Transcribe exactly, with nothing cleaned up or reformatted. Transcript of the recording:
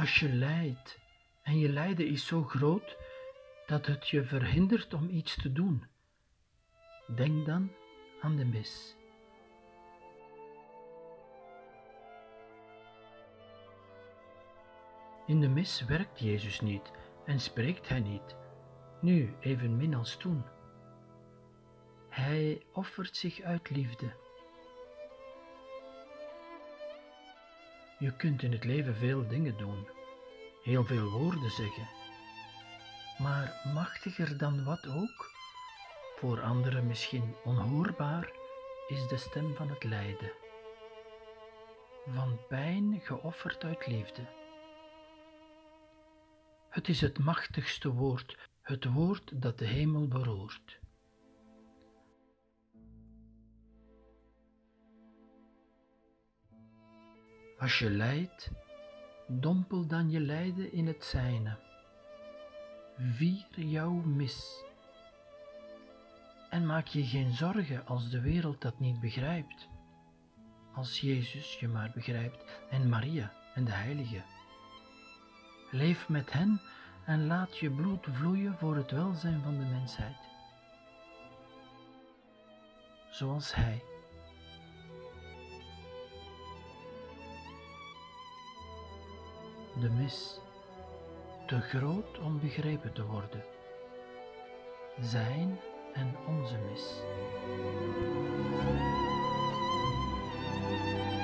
Als je lijdt en je lijden is zo groot dat het je verhindert om iets te doen, denk dan aan de mis. In de mis werkt Jezus niet en spreekt Hij niet, nu evenmin als toen. Hij offert zich uit liefde. Je kunt in het leven veel dingen doen, heel veel woorden zeggen, maar machtiger dan wat ook, voor anderen misschien onhoorbaar, is de stem van het lijden, van pijn geofferd uit liefde. Het is het machtigste woord, het woord dat de hemel beroert. Als je lijdt, dompel dan je lijden in het zijne. Vier jouw mis. En maak je geen zorgen als de wereld dat niet begrijpt. Als Jezus je maar begrijpt en Maria en de Heiligen. Leef met hen en laat je bloed vloeien voor het welzijn van de mensheid. Zoals Hij. De mis, te groot om begrepen te worden. Zijn en onze mis.